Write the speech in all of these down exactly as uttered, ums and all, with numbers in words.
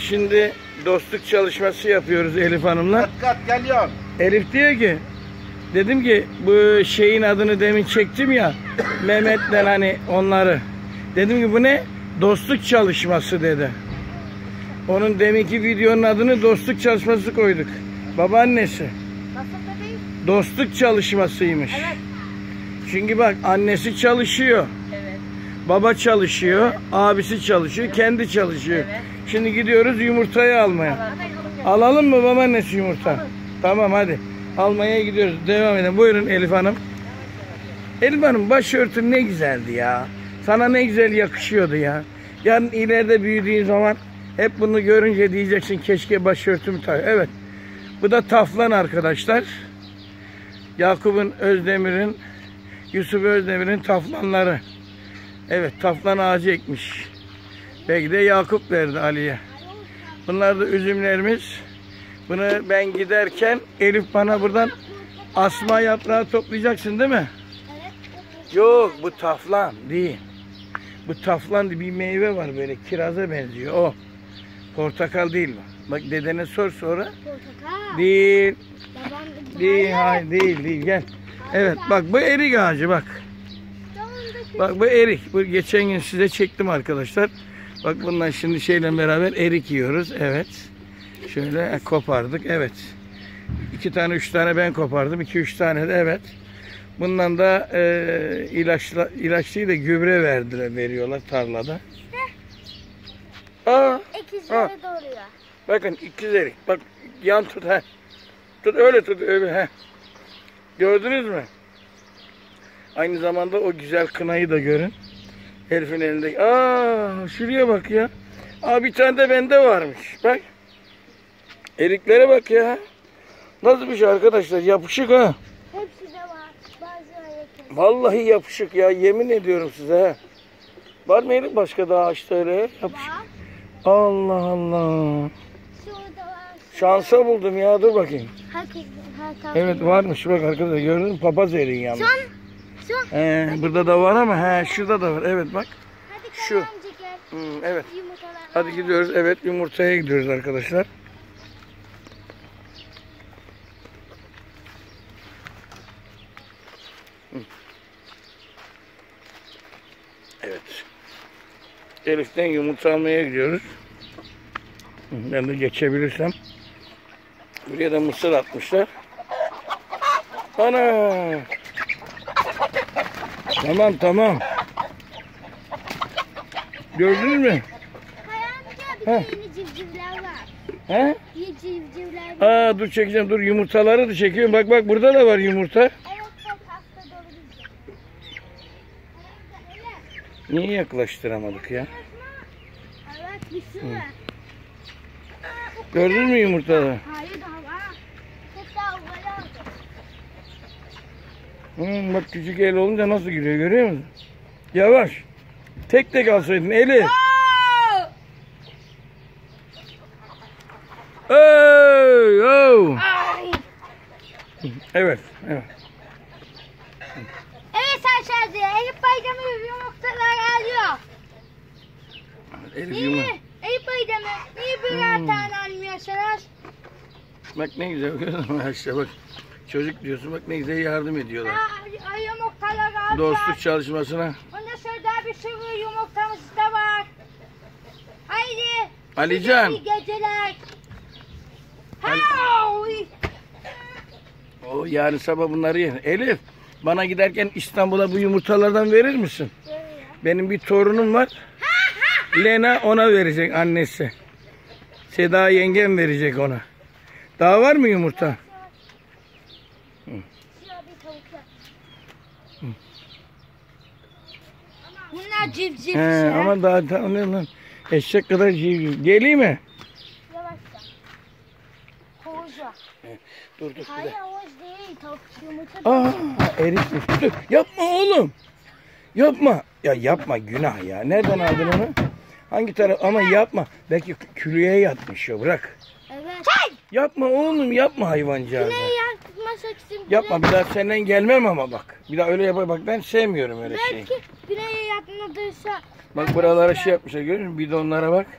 şimdi dostluk çalışması yapıyoruz Elif Hanım'la. Kat kat geliyor. Elif diyor ki, dedim ki bu şeyin adını demin çektim ya, Mehmet'le hani onları. Dedim ki bu ne? Dostluk çalışması dedi. Onun deminki videonun adını dostluk çalışması koyduk. Babaannesi. Dostluk çalışmasıymış. Evet. Çünkü bak annesi çalışıyor. Evet. Baba çalışıyor. Evet. Abisi çalışıyor. Evet. Kendi çalışıyor. Evet. Şimdi gidiyoruz yumurtayı almaya. Evet. Alalım mı babaannesi yumurta? Evet. Tamam hadi. Almaya gidiyoruz. Devam edelim. Buyurun Elif Hanım. Elif Hanım başörtün ne güzeldi ya. Sana ne güzel yakışıyordu ya. Yarın ileride büyüdüğün zaman hep bunu görünce diyeceksin keşke başörtümü tak. Evet. Bu da taflan arkadaşlar. Yakup'un, Özdemir'in, Yusuf Özdemir'in taflanları. Evet, taflan ağacı ekmiş. Belki de Yakup verdi Ali'ye. Bunlar da üzümlerimiz. Bunu ben giderken Elif bana buradan asma yaprağı toplayacaksın değil mi? Evet. Yok, bu taflan değil. Bu taflan diye bir meyve var böyle kiraza benziyor. O. Portakal değil bu. Bak dedene sor sonra. Portakal. Değil. Değil, hayır değil, değil. Gel. Evet, bak bu erik ağacı bak. Bak bu erik. Bu geçen gün size çektim arkadaşlar. Bak bundan şimdi şeyle beraber erik yiyoruz. Evet. Şöyle kopardık. Evet. İki tane, üç tane ben kopardım. İki, üç tane de evet. Bundan da e, ilaçla, ilaçlıyı da gübre verdiler, veriyorlar tarlada. Aa, İkizleri doğuruyor. Bakın ikiz erik. Bak yan tut ha. Tut öyle tut öyle ha. Gördünüz mü? Aynı zamanda o güzel kınayı da görün. Elif'in elinde. Aa, şuraya bak ya. Aa, bir tane de bende varmış. Bak. Eriklere bak ya. Nasıl bir şey arkadaşlar? Yapışık ha. Hepsi de var. Bazıları yakın. Vallahi yapışık ya. Yemin ediyorum size ha. Var mı Elif başka daha ağaçta öyle yapışık? Var. Allah Allah. Şurada var. Şansa buldum ya. Dur bakayım. Hakikaten. Evet varmış bak arkadaşlar, gördün mü? Papaz eriği yalnız. Son. Son. He, burada da var ama he, şurada da var. Evet bak. Hadi Şu. amca gel. Hmm, evet. Yumurtalar. Hadi gidiyoruz. Evet, yumurtaya gidiyoruz arkadaşlar. Evet. Elif'ten yumurta almaya gidiyoruz. Ben de geçebilirsem. Buraya da mısır atmışlar. Ana! Tamam tamam. Gördünüz mü? Hay amca bir de yeni civcivler var. He? Yeni civcivler var. Aa dur çekeceğim. Dur yumurtaları da çekiyorum. Bak bak burada da var yumurta. Evet bak hasta dolu bizde. Niye yaklaştıramadık ya? Evet bir sürü. Gördün mü yumurtaları? Hayır daha var. Hep daha uvaya aldı. Hmm, bak küçük el olunca nasıl giriyor görüyor musun? Yavaş. Tek tek alsaydın Elif. Hey, oh. Evet, evet. Evet aşağıda Eyüp Bayramı yumurtalar alıyor. Elif Niye? yumurta. Eyüp Bayramı niye birer hmm. tane almıyorsunuz? Bak ne güzel görüyor musun? İşte bak. Çocuk diyorsun bak ne güzel yardım ediyorlar. Aa, yumurtalar alıyor. Dostluk çalışmasına. Bunda şurada bir sürü yumurtamız da var. Haydi. Alican. İyi geceler. Ali... O yarın sabah bunları yer. Elif bana giderken İstanbul'a bu yumurtalardan verir misin? Veriyor. Benim bir torunum var. Lena ona verecek annesi. Seda yengem verecek ona. Daha var mı yumurta? Hı. Bunlar civciv. He, ama daha, daha ne lan? Eşek kadar civciv. Geleyim mi? Yavaşça. Havuza. Dur dur. Hayır havuz değil. Tavuk yumurta. Aa, erik düştü. Yapma oğlum. Yapma. Ya yapma günah ya. Nereden aldın onu? Hangi taraf? Ama yapma. Belki külüye yatmış o. Bırak. Evet. Yapma oğlum yapma hayvancağızı. Güneye yatmasak için. Yapma bir daha senden gelmem ama bak. Bir daha öyle yapar bak ben sevmiyorum öyle şeyi. Belki güneye yatmadıysa. Bak buralara şey yapmışlar görüyor musun? Bidonlara bak.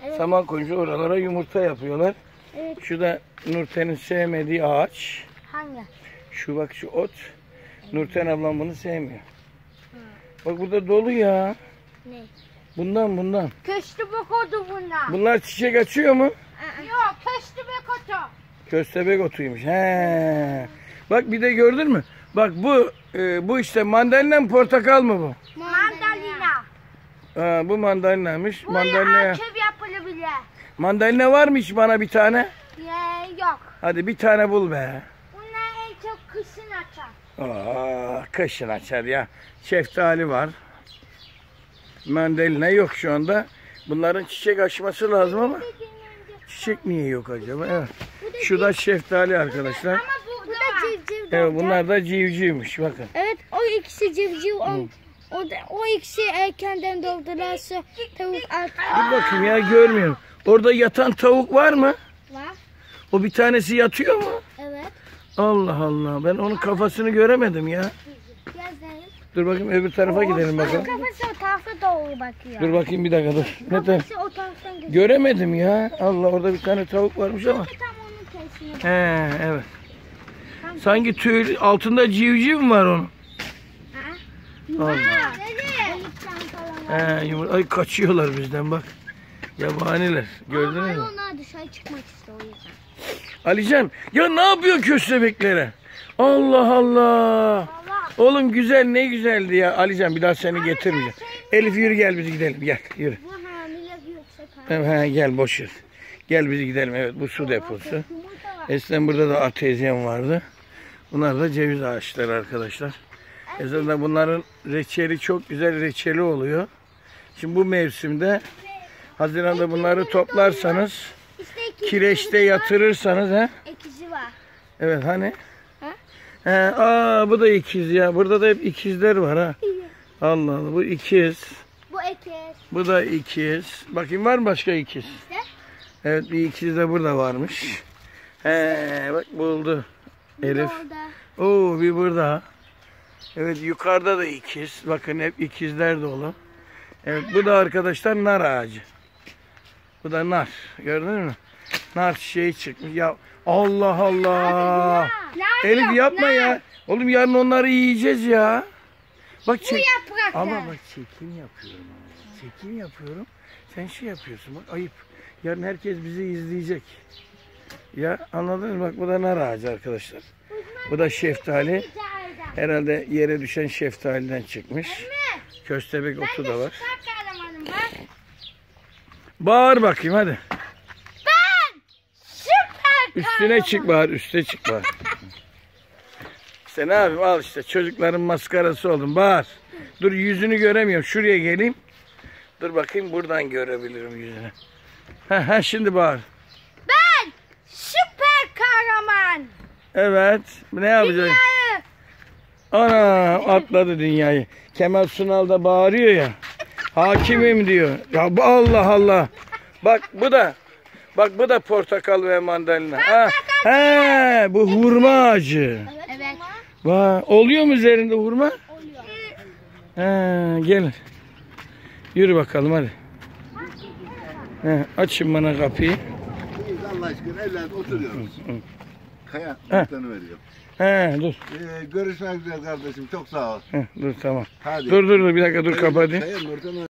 Evet. Saman koyunca oralara yumurta yapıyorlar. Evet. Şu da Nurten'in sevmediği ağaç. Hangi? Şu bak şu ot. Nurten ablam bunu sevmiyor. Bak burada dolu ya. Ne? Bundan bundan. Köşkü bokodu bunlar. Bunlar çiçek açıyor mu? Yok köşkü bokodu. Köstebek otuymuş. He. Bak bir de gördün mü? Bak bu e, bu işte mandalina mı portakal mı bu? Mandalina. Ha, bu mandalinaymış. Buraya Mandalina. ağaçev yapılabilir. Mandalina var mı hiç bana bir tane? Ya, yok. Hadi bir tane bul be. Bunlar en çok kışın açar. Aa, kışın açar ya. Şeftali var. Mandalina yok şu anda. Bunların çiçek açması lazım ama çiçek niye yok acaba? Evet. Şu da şeftali arkadaşlar. Ama burada bu da civciv. Evet bunlar da civcivmiş bakın. Evet o ikisi civciv. O, o, da, o ikisi erkenden doğdularsa tavuk artık Bir bakayım ya görmüyorum. Orada yatan tavuk var mı? var. O bir tanesi yatıyor mu? Evet. Allah Allah ben onun kafasını göremedim ya. Yazayım. Dur bakayım öbür tarafa gidelim bakalım. Kafası o tarafa doğru bakıyor. Dur bakayım bir dakika dur. Ne tar- Kafası o taraftan gidiyor. Göremedim ya. Allah orada bir tane tavuk varmış ama. Tam onun kesini. He evet. Sanki tüy altında civciv mi var onun? Allah. He, yumur- Ay kaçıyorlar bizden bak. Yabaniler. Gördün mü? Onlar dışarı çıkmak istiyor o yüzden. Alican ya ne yapıyor köstebeklere? Allah Allah. Oğlum güzel ne güzeldi ya. Alican bir daha seni getirmeyeceğim. Elif yürü gel biz gidelim gel yürü. Bu hamile yoksa kar. He, he, gel boş ver. Gel biz gidelim evet bu su deposu. Yumurta var. Eskiden burada da artezyen vardı. Bunlar da ceviz ağaçları arkadaşlar. Eskiden bunların reçeli çok güzel reçeli oluyor. Şimdi bu mevsimde Haziran'da bunları toplarsanız İşte iki kireçte yatırırsanız he. ikizi var. Evet hani? Ha? He, aa bu da ikiz ya. Burada da hep ikizler var ha. Allah Allah bu ikiz. Bu ekiz. Bu da ikiz. Bakayım var mı başka ikiz? İşte. Evet bir ikiz de burada varmış. He bak buldu. Elif. Orada. Oo bir burada. Evet yukarıda da ikiz. Bakın hep ikizler dolu. Evet bu da arkadaşlar nar ağacı. Bu da nar. Gördün mü? Nar çiçeği çıkmış. Ya Allah Allah. Ne Elif yapıyor? yapma Ne? ya. Oğlum yarın onları yiyeceğiz ya. Bak Bu çek. yapraklar. Ama bak çekim yapıyorum. Çekim yapıyorum. Sen şey yapıyorsun. Bak ayıp. Yarın herkes bizi izleyecek. Ya anladın mı? Bak bu da nar ağacı arkadaşlar. Bu da şeftali. Herhalde yere düşen şeftaliden çıkmış. Köstebek otu da var. Süper kahramanım bak. Bağır bakayım hadi. Ben süper Üstüne çık bağır. Üste çık bağır. İşte ne yapayım al işte çocukların maskarası oldum. Bağır. Dur yüzünü göremiyorum. Şuraya geleyim. Dur bakayım buradan görebilirim yüzünü. Ha ha şimdi bağır. Ben süper kahraman. Evet. Ne yapacaksın? Dünyayı Ana atladı dünyayı. Kemal Sunal da bağırıyor ya. Hakimim diyor. Ya bu Allah Allah. Bak bu da. Bak bu da portakal ve mandalina. Ha, he, bu hurma ağacı. Evet. Va, oluyor mu üzerinde hurma? Oluyor. He, gel. Yürü bakalım hadi. He, açın bana kapıyı. Biz Allah aşkına evlat oturuyoruz. Kaya He. noktanı veriyor. He, dur. Ee, görüşmek üzere kardeşim. Çok sağ ol. He, dur tamam. Hadi. Dur dur dur bir dakika dur kapatayım. Kaya noktanı